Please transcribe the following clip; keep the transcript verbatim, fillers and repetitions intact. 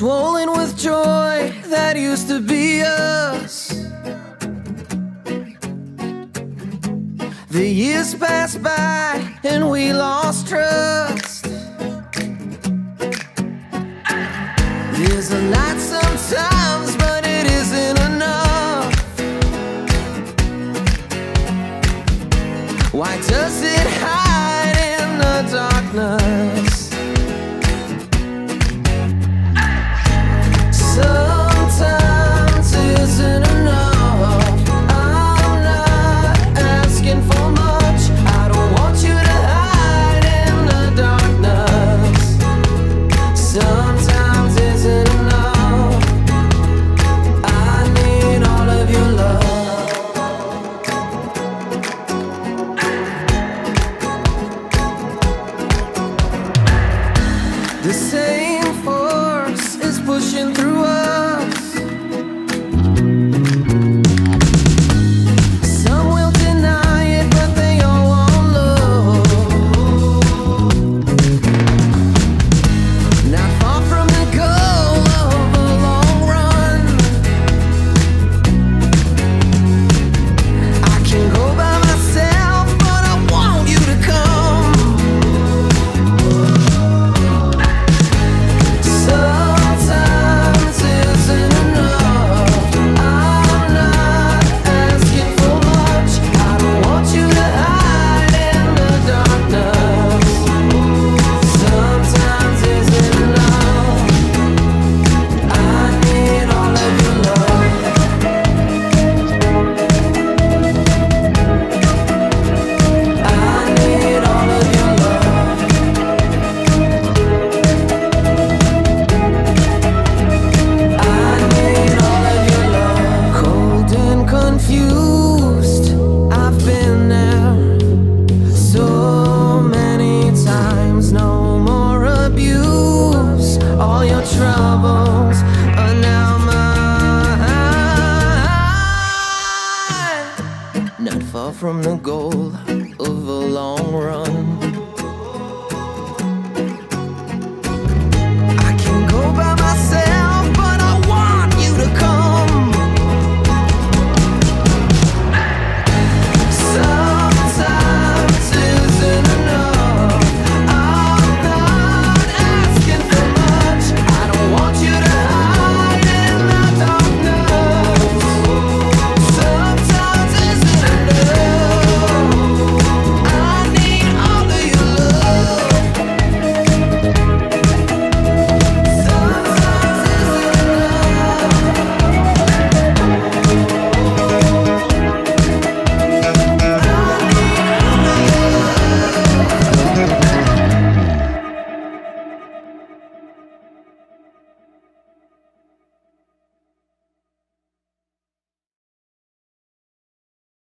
swollen with joy that used to be us. The years passed by and we lost trust. There's a lot sometimes, but it isn't enough. Why does it hide in the darkness? Sometimes isn't enough. I'm not asking for much. I don't want you to hide in the darkness. Sometimes isn't enough. I need all of your love. The same force is pushing through us. Some will deny it, but they all want love. Not far from the goal of a long run. I can go by myself, but I want you to come. Sometimes isn't enough. I'm not asking for much. I don't want you to hide in the darkness. Sometimes isn't enough. I need all of your love. I need all of your love. I need all of your love. Cold and confused, I've been there so many times. No more abuse. All your troubles are now mine. Not far from the goal of a long run.